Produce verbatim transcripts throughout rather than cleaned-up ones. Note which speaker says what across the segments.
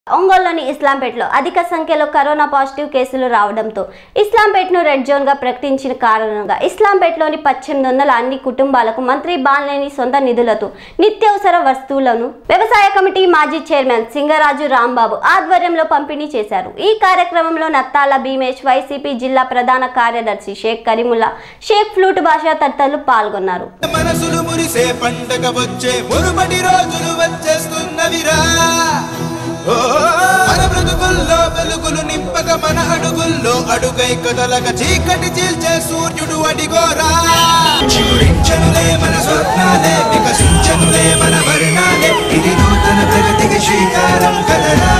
Speaker 1: ఒంగోలులోని ఇస్లాంపేటలో అధిక సంఖ్యలో కరోనా పాజిటివ్ కేసులు రావడంతో ఇస్లాంపేటను రెడ్ జోన్ గా ప్రకటించిన కారణంగా ఇస్లాంపేటలోని పద్దెనిమిది వందల అన్ని కుటుంబాలకు మంత్రి బాలినేని సొంత నిధులతో నిత్యావసర వస్తువులను వ్యవసాయ కమిటీ మాజీ చైర్మన్ సింగరాజు రాంబాబు ఆధ్వర్యంలో పంపిణీ చేశారు। ఈ కార్యక్రమంలో నత్తాల భీమేష్, వైసీపీ జిల్లా ప్రధాన కార్యదర్శి షేక్ కరీముల్లా, షేక్ ఫ్లూట్ భాషా తదితరులు పాల్గొన్నారు।
Speaker 2: నింపక మన అడుగుల్లో అడుగై కదలక చీకటి చీల్చే సూర్యుడు అడిగోరా, చిగురించనులే మన స్వప్నాలే, వికసించనులే మన వర్ణాలే, ఇది నూతన ప్రగతికి శ్రీకారం కదరా।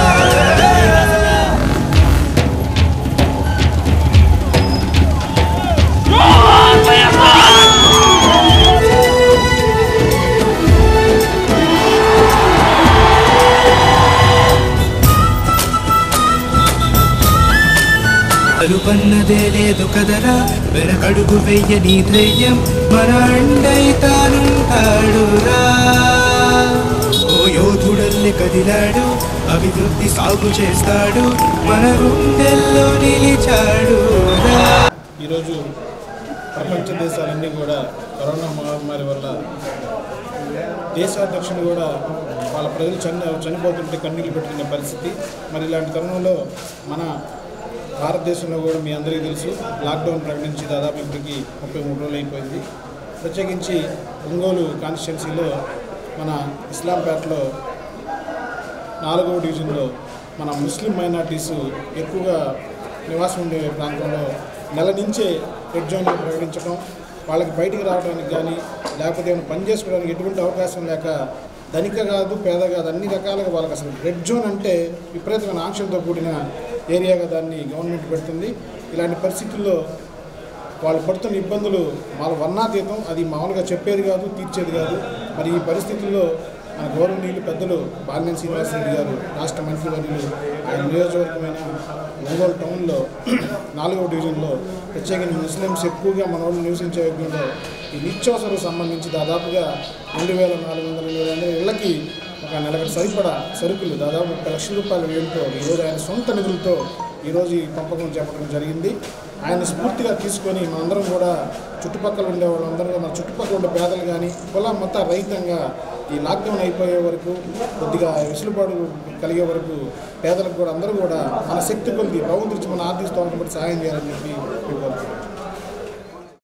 Speaker 2: పన్నదే లేదు కదరా, వెనకడుగు వెయ్యని ధైర్యం మన అండై తానుంటాడురా। ఓ యోధుడల్లి కదిలాడు, అభివృద్ధి సాగు చేస్తాడు, మన గుండెల్లో నిలిచాడు।
Speaker 3: ఈరోజు ప్రపంచ దేశాలన్నీ కూడా కరోనా మహమ్మారి వల్ల దేశాధ్యక్షులు కూడా వాళ్ళ ప్రజలు చని చనిపోతుంటే కన్నీళ్ళు పెట్టుకునే పరిస్థితి। మరి ఇలాంటి తరుణంలో మన భారతదేశంలో కూడా మీ అందరికీ తెలుసు, లాక్డౌన్ ప్రకటించి దాదాపు ఇప్పటికి ముప్పై మూడు రోజులు అయిపోయింది। ప్రత్యేకించి ఒంగోలు కాన్స్టిట్యున్సీలో మన ఇస్లాంపేటలో నాలుగవ డివిజన్లో మన ముస్లిం మైనార్టీసు ఎక్కువగా నివాసం ఉండే ప్రాంతంలో నెల నుంచే రెడ్ జోన్ ప్రకటించడం, వాళ్ళకి బయటికి రావడానికి కానీ లేకపోతే ఏమైనా పని చేసుకోవడానికి ఎటువంటి అవకాశం లేక ధనిక కాదు పేద కాదు అన్ని రకాలుగా వాళ్ళకి అసలు రెడ్ జోన్ అంటే విపరీతమైన ఆంక్షలతో కూడిన ఏరియాగా దాన్ని గవర్నమెంట్ పెడుతుంది। ఇలాంటి పరిస్థితుల్లో వాళ్ళు పడుతున్న ఇబ్బందులు వాళ్ళ వర్ణాతీతం, అది మామూలుగా చెప్పేది కాదు, తీర్చేది కాదు। మరి ఈ పరిస్థితుల్లో మన గౌరవనీయులు పెద్దలు బాలినేని శ్రీనివాసరెడ్డి గారు రాష్ట్ర మంత్రివర్యులు ఆయన నియోజకవర్గమైన ఒంగోలు టౌన్లో నాలుగవ డివిజన్లో ప్రత్యేకించి ముస్లిమ్స్ ఎక్కువగా మన వాళ్ళు నివసించే వర్గంలో ఈ నిత్యావసరకు సంబంధించి దాదాపుగా రెండు వేల నాలుగు వందల ఇరవై రెండు ఇళ్లకి ఒక నెలకి సరిపడా సరుకులు దాదాపు ముప్పై లక్షల రూపాయల వ్యయంతో ఈరోజు ఆయన సొంత నిధులతో ఈరోజు ఈ పంపకం చేపట్టడం జరిగింది। ఆయన స్ఫూర్తిగా తీసుకొని మనందరం కూడా చుట్టుపక్కల ఉండే వాళ్ళందరూ మన చుట్టుపక్కల ఉండే పేదలు కానీ కుల మత రహితంగా ఈ లాక్డౌన్ అయిపోయే వరకు కొద్దిగా వెసులుబాటు కలిగే వరకు పేదలకు కూడా అందరూ కూడా మన శక్తి కొద్ది భగవంతుడికి మన ఆర్థిక స్తోమతను బట్టి సహాయం చేయాలని చెప్పి కోరుకుంటున్నాం।